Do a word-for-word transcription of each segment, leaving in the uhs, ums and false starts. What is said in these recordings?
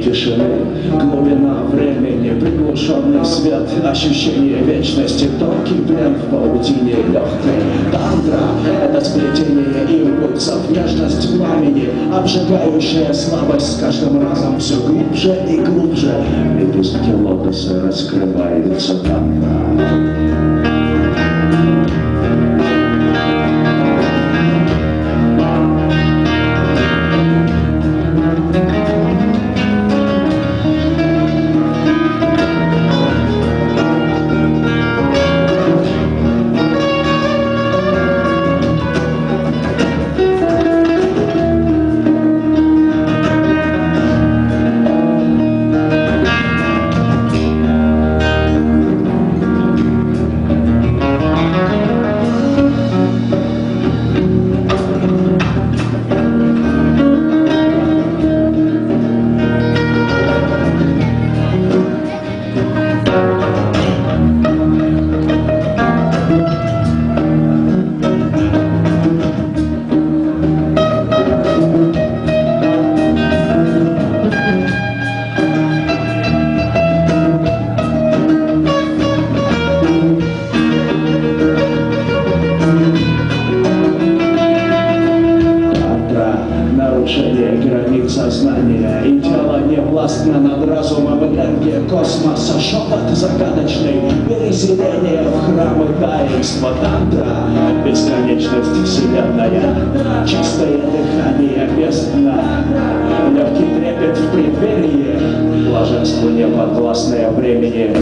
тишины, глубина времени, приглушенный свет, ощущение вечности, тонкий плен в паутине легкой. Тантра — это сплетение импульсов, нежность пламени, обжигающая слабость с каждым разом все глубже и глубже. В лепестке лотоса раскрывается тантра. Границ сознания и тело не властно над разумом, энергия космоса, шепот загадочный, переселение в храмы таинства. Тантра — бесконечность вселенная, чистое дыхание бездна, легкий трепет в преддверии, блаженство неподвластное времени.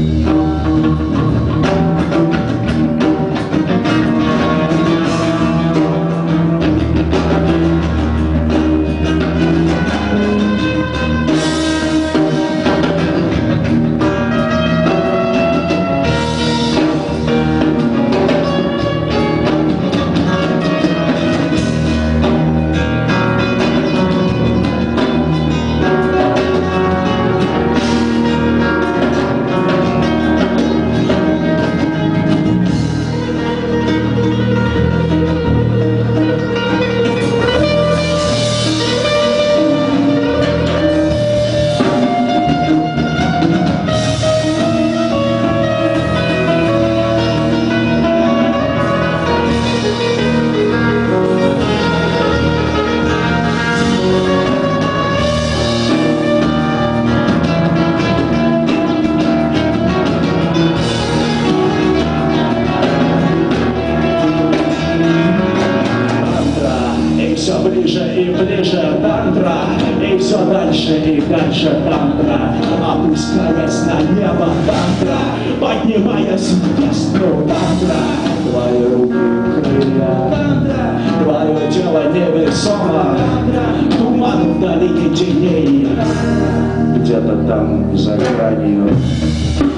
Ближе и ближе тантра, и все дальше и дальше тантра, опускаясь на небо тантра, поднимаясь в бездну тантра. Твои руки крылья тантра, твое тело невесомо тантра, туман в долине теней, где-то там за гранью.